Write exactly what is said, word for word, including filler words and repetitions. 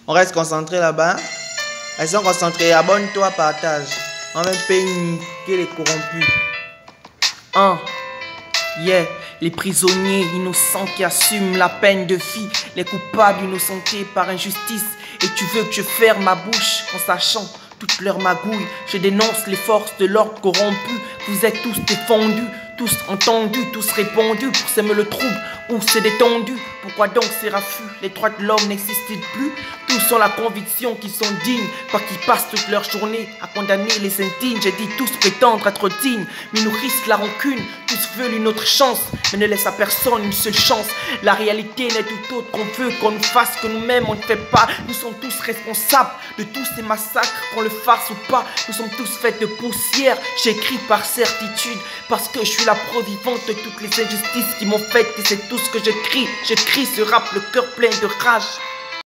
On reste concentré là-bas. Elles sont concentrées. Abonne-toi, partage. On va niquer les corrompus. Un. Yeah, les prisonniers innocents qui assument la peine de vie, les coupables innocentés par injustice. Et tu veux que je ferme ma bouche en sachant toute leur magouille. Je dénonce les forces de l'ordre corrompues. Vous êtes tous défendus, tous entendus, tous répondus pour s'aimer le trouble ou c'est détendu. Pourquoi donc ces raffus? Les droits de l'homme n'existent plus. Tous ont la conviction qu'ils sont dignes, pas qu'ils passent toute leur journée à condamner les indignes. J'ai dit tous prétendre être dignes, mais nourrissent la rancune. Tous veulent une autre chance, mais ne laissent à personne une seule chance. La réalité n'est tout autre qu'on veut qu'on nous fasse, que nous-mêmes on ne fait pas. Nous sommes tous responsables de tous ces massacres, qu'on le fasse ou pas. Nous sommes tous faits de poussière. J'écris par certitude, parce que je suis la preuve vivante de toutes les injustices qui m'ont fait. Et c'est tout ce que je crie. Je crie ce rap, le cœur plein de rage.